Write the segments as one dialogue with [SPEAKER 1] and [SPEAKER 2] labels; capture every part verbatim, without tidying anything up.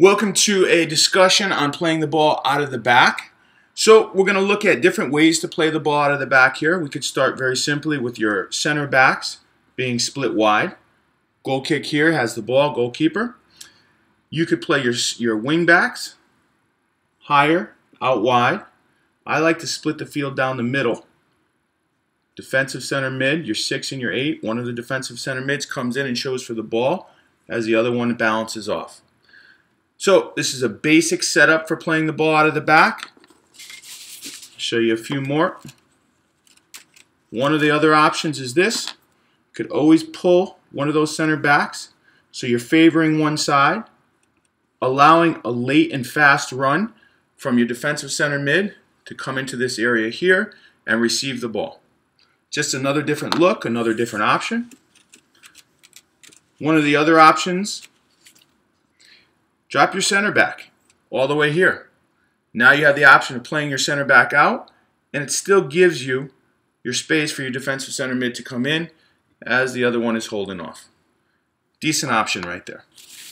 [SPEAKER 1] Welcome to a discussion on playing the ball out of the back. So we're going to look at different ways to play the ball out of the back here. We could start very simply with your center backs being split wide. Goal kick here has the ball, goalkeeper. You could play your, your wing backs higher, out wide. I like to split the field down the middle. Defensive center mid, your six and your eight. One of the defensive center mids comes in and shows for the ball as the other one balances off. So this is a basic setup for playing the ball out of the back. I'll show you a few more. One of the other options is this. You could always pull one of those center backs so you're favoring one side, allowing a late and fast run from your defensive center mid to come into this area here and receive the ball. Just another different look, another different option. One of the other options, drop your center back all the way here. Now you have the option of playing your center back out, and it still gives you your space for your defensive center mid to come in as the other one is holding off. Decent option right there.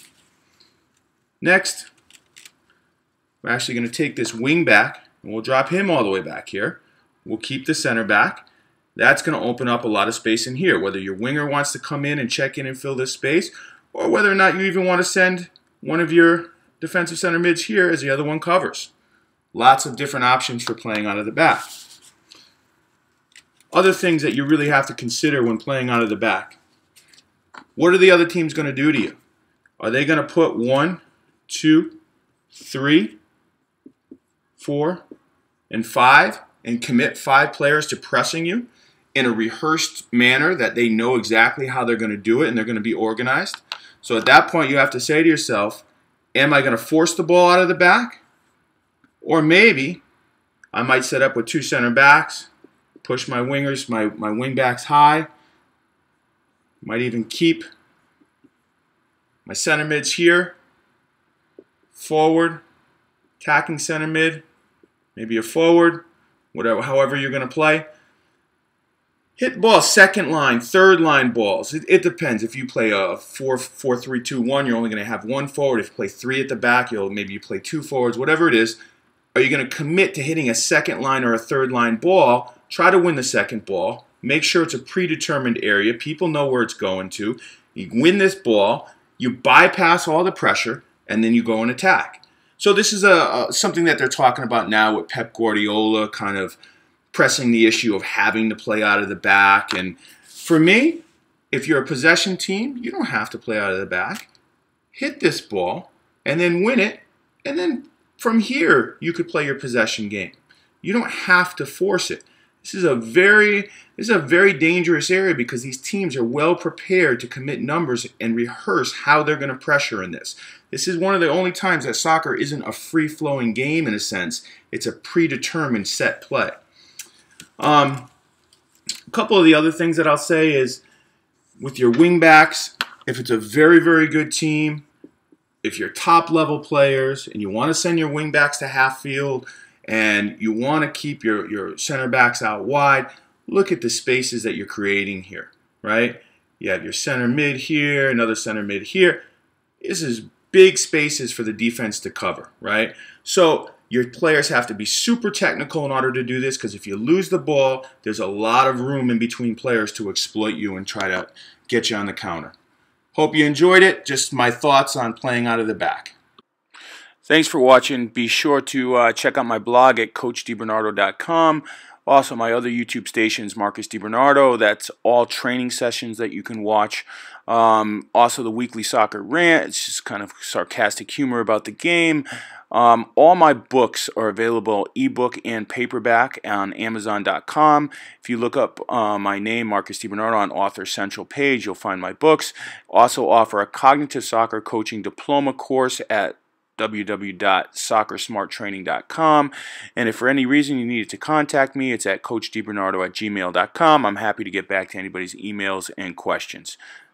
[SPEAKER 1] Next, we're actually going to take this wing back, and we'll drop him all the way back here. We'll keep the center back. That's going to open up a lot of space in here, whether your winger wants to come in and check in and fill this space, or whether or not you even want to send one of your defensive center mids here as the other one covers. Lots of different options for playing out of the back. Other things that you really have to consider when playing out of the back. What are the other teams going to do to you? Are they going to put one, two, three, four, and five and commit five players to pressing you in a rehearsed manner that they know exactly how they're going to do it and they're going to be organized? So at that point, you have to say to yourself, am I going to force the ball out of the back? Or maybe I might set up with two center backs, push my wingers, my, my wing backs high, might even keep my center mids here, forward, attacking center mid, maybe a forward, whatever, however you're going to play. Hit the ball second line, third line balls. It, it depends. If you play a four four three two one, you're only going to have one forward. If you play three at the back, you'll maybe you play two forwards. Whatever it is, are you going to commit to hitting a second line or a third line ball? Try to win the second ball. Make sure it's a predetermined area. People know where it's going to. You win this ball. You bypass all the pressure, and then you go and attack. So this is a, a something that they're talking about now with Pep Guardiola, kind of pressing the issue of having to play out of the back. And for me, if you're a possession team, you don't have to play out of the back. Hit this ball and then win it. And then from here, you could play your possession game. You don't have to force it. This is a very, this is a very dangerous area because these teams are well prepared to commit numbers and rehearse how they're going to pressure in this. This is one of the only times that soccer isn't a free-flowing game in a sense. It's a predetermined set play. Um, a couple of the other things that I'll say is with your wing backs, if it's a very, very good team, if you're top level players and you want to send your wing backs to half field and you want to keep your, your center backs out wide, look at the spaces that you're creating here, right? You have your center mid here, another center mid here. This is big spaces for the defense to cover, right? So your players have to be super technical in order to do this because if you lose the ball, there's a lot of room in between players to exploit you and try to get you on the counter. Hope you enjoyed it. Just my thoughts on playing out of the back. Thanks for watching. Be sure to uh, check out my blog at coach di bernardo dot com. Also, my other YouTube stations, Marcus DiBernardo. That's all training sessions that you can watch. Um, also, the weekly soccer rant. It's just kind of sarcastic humor about the game. Um, all my books are available, ebook and paperback, on amazon dot com. If you look up uh, my name, Marcus DiBernardo, on Author Central page, you'll find my books. Also offer a cognitive soccer coaching diploma course at w w w dot soccer smart training dot com. And if for any reason you needed to contact me, it's at coach di bernardo at gmail dot com. I'm happy to get back to anybody's emails and questions.